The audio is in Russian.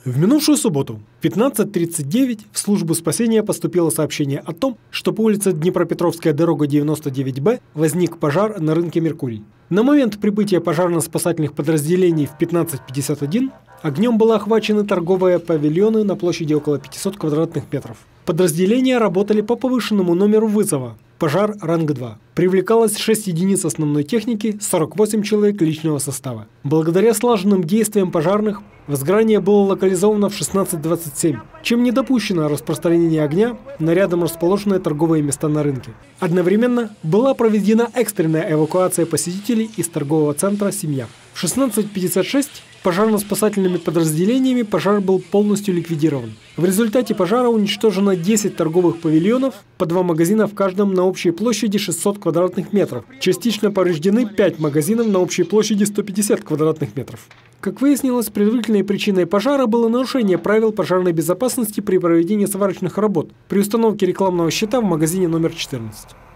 В минувшую субботу в 15:39 в службу спасения поступило сообщение о том, что по улице Днепропетровская дорога 99Б возник пожар на рынке «Меркурий». На момент прибытия пожарно-спасательных подразделений в 15:51 огнем были охвачены торговые павильоны на площади около 500 квадратных метров. Подразделения работали по повышенному номеру вызова «Пожар ранг 2». Привлекалось 6 единиц основной техники, 48 человек личного состава. Благодаря слаженным действиям пожарных возгорание было локализовано в 16:27, чем не допущено распространение огня на рядом расположенные торговые места на рынке. Одновременно была проведена экстренная эвакуация посетителей из торгового центра «Семья». В 16:56 пожарно-спасательными подразделениями пожар был полностью ликвидирован. В результате пожара уничтожено 10 торговых павильонов, по 2 магазина в каждом на общей площади 600 квадратных метров. Частично повреждены 5 магазинов на общей площади 150 квадратных метров. Как выяснилось, предварительной причиной пожара было нарушение правил пожарной безопасности при проведении сварочных работ при установке рекламного щита в магазине номер 14.